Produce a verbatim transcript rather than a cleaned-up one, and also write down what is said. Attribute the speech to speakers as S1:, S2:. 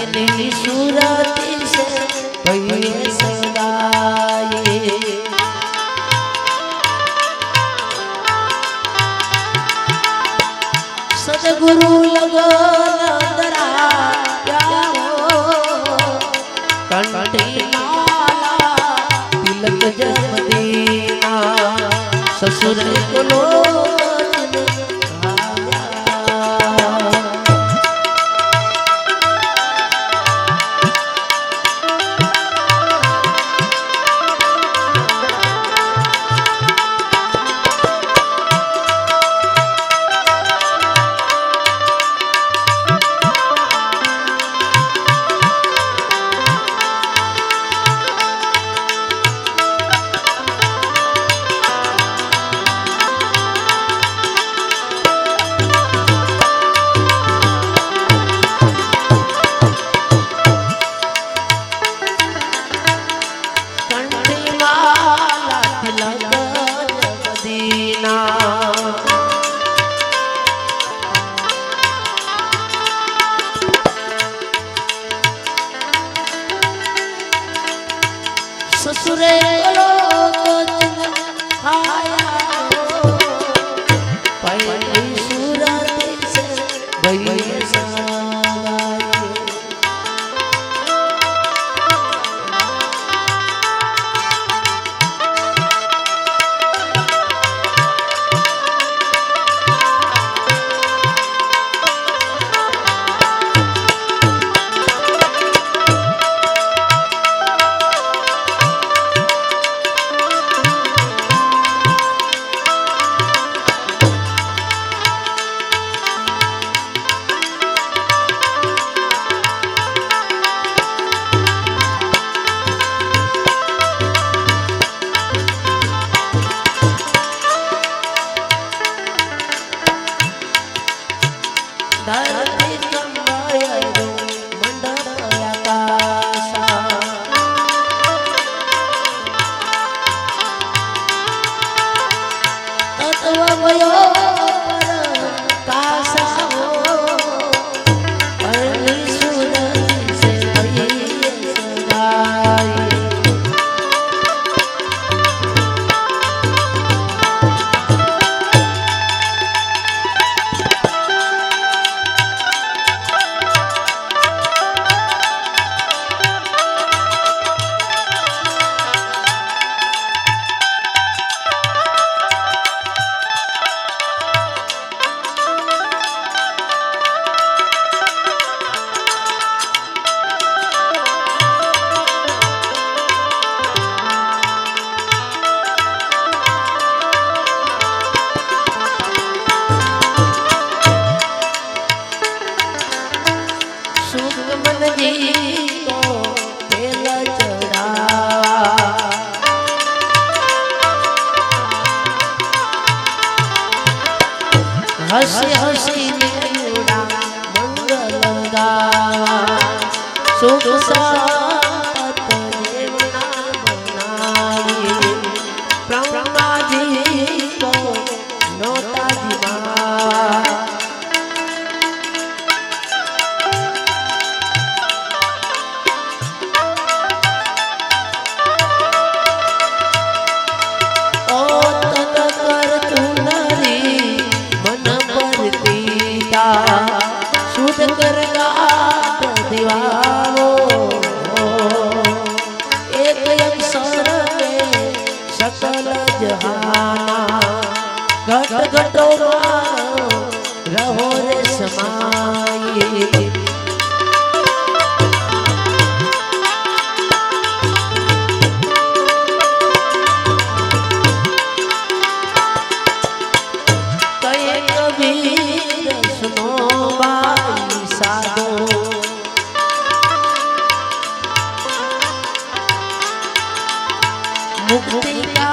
S1: पहली सूरत से भइए सदाई सदगुरु लगन दराया कंठी माला तिलक जब दीना ससुर को लोग ससुरे आया पहली सूरत से भइए सदाई धरती कमायो मंडप आकाशा तत्व भयो काशा हो पहली सूरत से भइए सदाई मन जी को तेल चढ़ा हंसी हंसी उड़ा मंगल गावा सुख सात देवना बनाई ब्रह्मा जी को नोता दिवा शुद्ध करगा दीवारो एक अक्षर में सकल जहाना घट घटो रहो रे समाई मुक्ति का